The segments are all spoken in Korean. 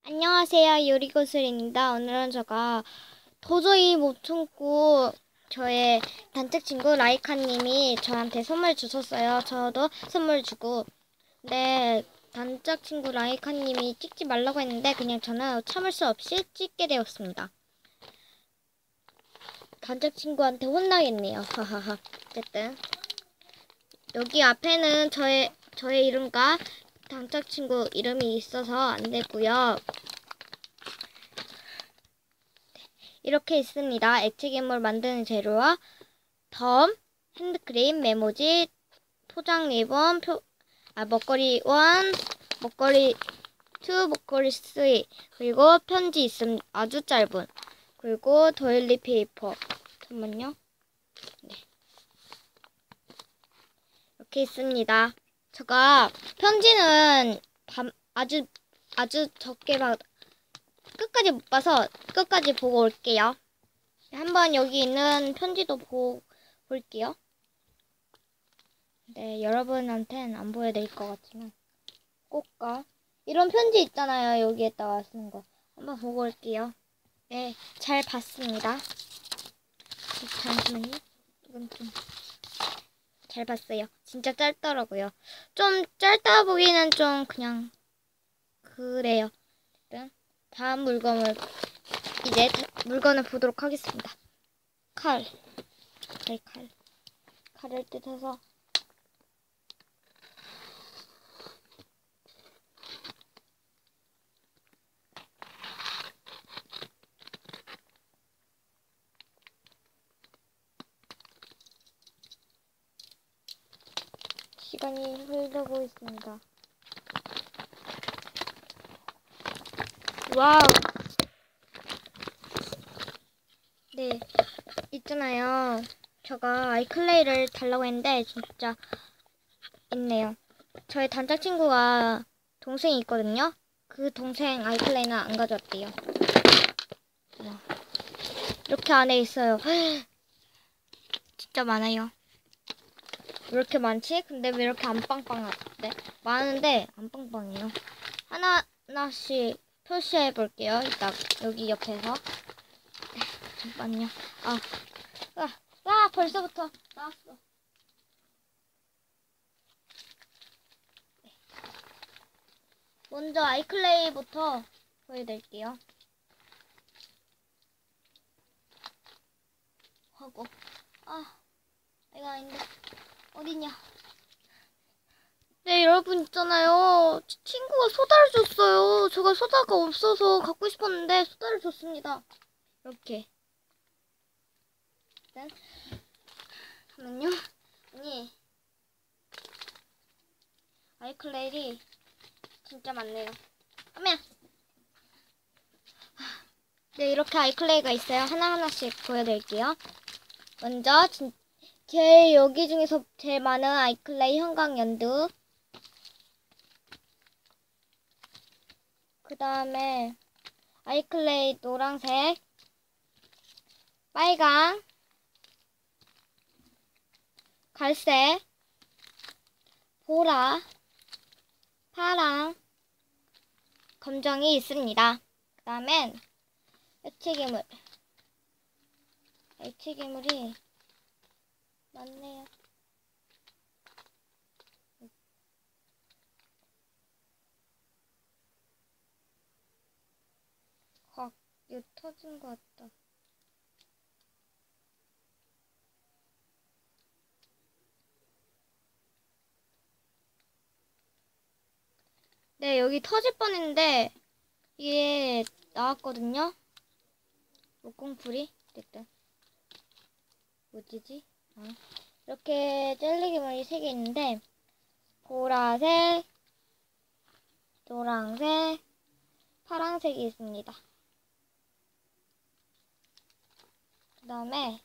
안녕하세요. 요리고슬입니다. 오늘은 제가 도저히 못 참고 저의 단짝 친구 라이카님이 저한테 선물 주셨어요. 저도 선물 주고. 근데 단짝 친구 라이카님이 찍지 말라고 했는데 그냥 저는 참을 수 없이 찍게 되었습니다. 단짝 친구한테 혼나겠네요. 하하하. 어쨌든 여기 앞에는 저의 이름과 단짝 친구 이름이 있어서 안 되고요. 이렇게 있습니다. 액체 괴물 만드는 재료와 덤, 핸드크림, 메모지, 포장 리본, 먹거리 1, 먹거리 2, 먹거리 3, 그리고 편지 있습니다. 아주 짧은. 그리고 도일리 페이퍼. 잠깐만요. 네. 이렇게 있습니다. 제가 편지는 아주 적게 끝까지 못 봐서 끝까지 보고 올게요. 한번 여기 있는 편지도 보고 볼게요. 네, 여러분한테는 안 보여드릴 것 같지만 꼭가 이런 편지 있잖아요. 여기에다가 쓰는 거 한번 보고 올게요. 네, 잘 봤습니다. 잠시만요. 이건 좀 잘 봤어요. 진짜 짧더라고요. 좀 짧다 보기는 좀 그냥 그래요. 일단 다음 물건을 보도록 하겠습니다. 칼을 뜯어서 시간이 흐르고 있습니다. 와우. 네, 있잖아요. 제가 아이클레이를 달라고 했는데 진짜 있네요. 저의 단짝 친구가 동생이 있거든요. 그 동생 아이클레이는 안 가져왔대요. 와, 이렇게 안에 있어요. 진짜 많아요. 왜 이렇게 많지? 근데 왜 이렇게 안 빵빵하대? 많은데 안 빵빵해요. 하나씩 표시해 볼게요. 이따 여기 옆에서. 잠깐만요. 벌써부터 나왔어. 먼저 아이클레이부터 보여드릴게요. 하고 내가 아닌데 어딨냐? 네, 여러분 있잖아요. 친구가 소다를 줬어요. 제가 소다가 없어서 갖고 싶었는데 소다를 줬습니다. 이렇게. 일단 잠깐만요. 아니 아이클레이 진짜 많네요. 그러면 네, 이렇게 아이클레이가 있어요. 하나하나씩 보여드릴게요. 먼저 제일 여기 중에서 제일 많은 아이클레이 형광연두. 그 다음에 아이클레이 노란색, 빨강, 갈색, 보라, 파랑, 검정이 있습니다. 그 다음엔 액체 괴물이 많네요. 이거 터진 것 같다. 네, 여기 터질 뻔했는데 이게 나왔거든요. 목공풀이 됐다. 뭐지지? 이렇게 젤리괴물이 3개 있는데 보라색, 노란색, 파란색이 있습니다. 그 다음에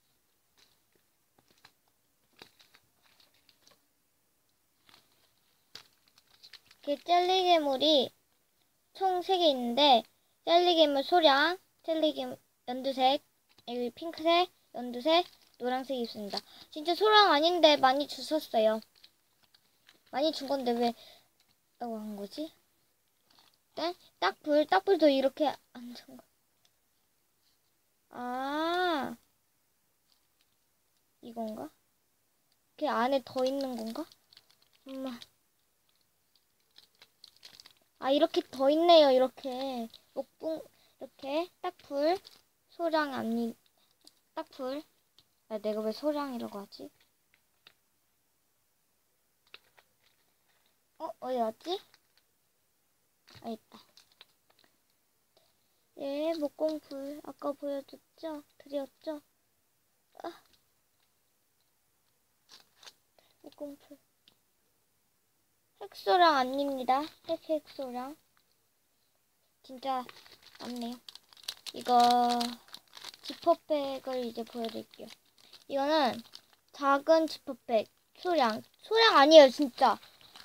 그 젤리괴물이 총 3개 있는데 젤리괴물 소량, 젤리괴물 연두색, 여기 핑크색, 연두색, 노란색이 있습니다. 진짜 소량 아닌데 많이 주셨어요. 많이 준 건데 왜 라고 한 거지? 어쨌든 딱불도 이렇게 안 잠가. 아, 이건가? 이렇게 안에 더 있는 건가? 엄마. 아, 이렇게 더 있네요. 이렇게 목붕 이렇게 딱불 소량 아니 딱불. 야, 내가 왜 소량이라고 하지? 어디 갔지? 아, 있다. 예, 목공불 아까 보여줬죠? 드렸죠? 아, 목공불. 핵소량 아닙니다. 핵소량. 진짜 많네요. 이거 지퍼백을 이제 보여드릴게요. 이거는 작은 지퍼백 소량 아니에요. 진짜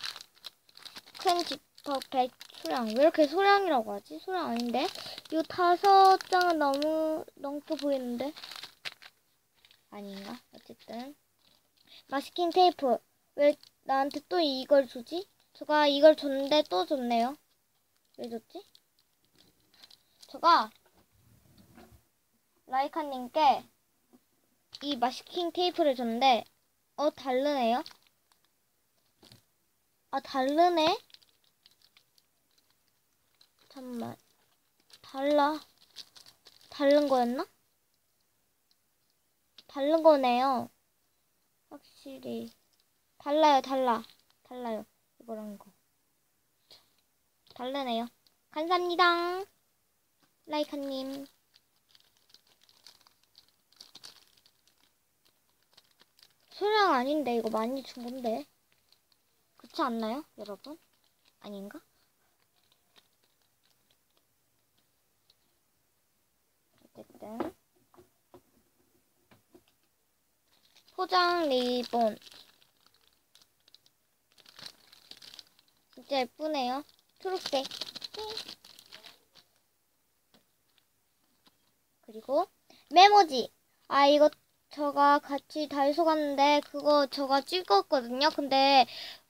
큰 지퍼백 소량. 왜 이렇게 소량이라고 하지? 소량 아닌데? 이거 5장은 너무 넘게 보이는데? 아닌가? 어쨌든 마스킹 테이프. 왜 나한테 또 이걸 주지? 제가 이걸 줬는데 또 줬네요. 왜 줬지? 제가 라이카님께 이 마스킹 테이프를 줬는데 다르네요. 아, 다르네? 잠깐만. 다른 거였나? 다른 거네요. 확실히 달라요. 이거랑 이거 다르네요. 감사합니다, 라이카님. 소량 아닌데 이거 많이 준 건데. 그렇지 않나요, 여러분? 아닌가? 어쨌든 포장 리본 진짜 예쁘네요. 초록색. 그리고 메모지. 아, 이거 저가 같이 다이소 갔는데 그거 저가 찍었거든요. 근데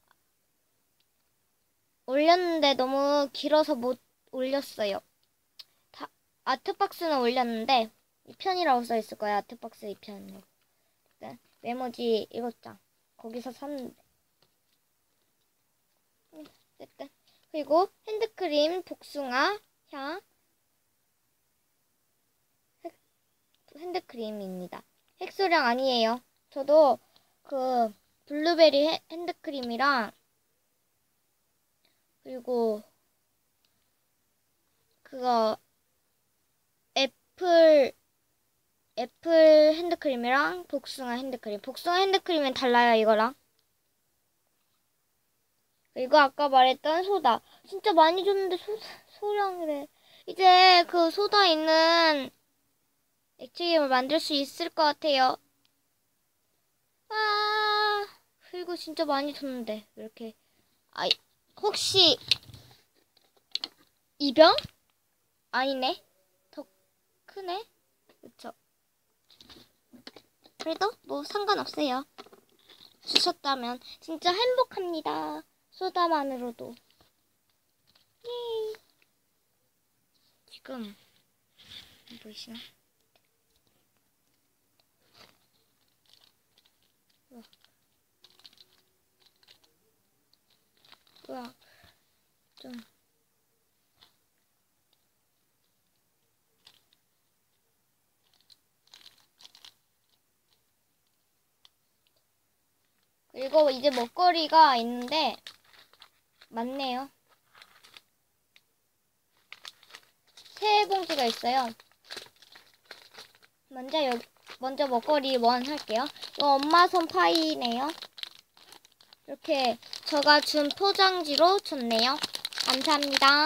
올렸는데 너무 길어서 못 올렸어요. 아트박스는 올렸는데 2편이라고 써있을 거야. 아트박스 2편이라고. 메모지 7장 거기서 샀는데. 어쨌든 그리고 핸드크림 복숭아 향 핸드크림입니다. 핵소량 아니에요. 저도 그 블루베리 핸드크림이랑 그리고 그거 애플 핸드크림이랑 복숭아 핸드크림은 달라요, 이거랑. 그리고 아까 말했던 소다. 진짜 많이 줬는데 소량이래. 이제 그 소다 있는 액체기름을 만들 수 있을 것 같아요. 아, 그리고 진짜 많이 줬는데 왜 이렇게. 아, 혹시 이 병? 아니네. 더 크네. 그쵸? 그래도 뭐 상관없어요. 주셨다면 진짜 행복합니다. 소다만으로도. 예. 지금 보이시나? 우와, 좀. 그리고 이제 먹거리가 있는데 많네요. 세 봉지가 있어요. 먼저 먹거리 원 할게요. 이거 엄마 손 파이네요. 이렇게 제가 준 포장지로 줬네요. 감사합니다.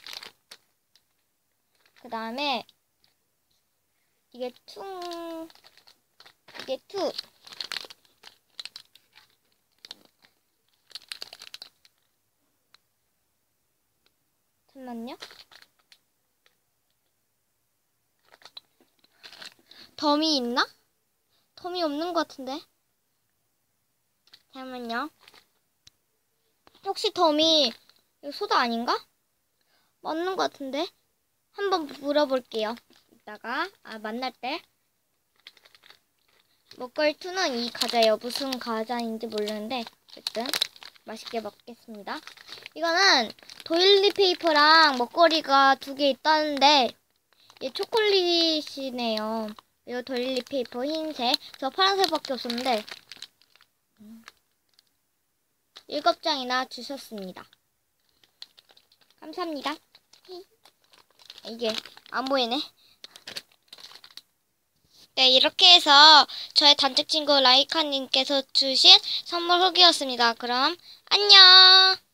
그 다음에 이게 투 잠깐만요. 덤이 있나? 덤이 없는 것 같은데. 잠깐만요. 혹시 덤이 이거 소다 아닌가? 맞는 것 같은데? 한번 물어볼게요. 이따가 만날 때. 먹거리2는 이 과자예요. 무슨 과자인지 모르는데 어쨌든 맛있게 먹겠습니다. 이거는 도일리 페이퍼랑 먹거리가 2개 있다는데 얘 초콜릿이네요. 이거 도일리 페이퍼 흰색. 저 파란색밖에 없었는데 7장이나 주셨습니다. 감사합니다. 이게 안 보이네. 네, 이렇게 해서 저의 단짝 친구 라이카님께서 주신 선물 후기였습니다. 그럼 안녕!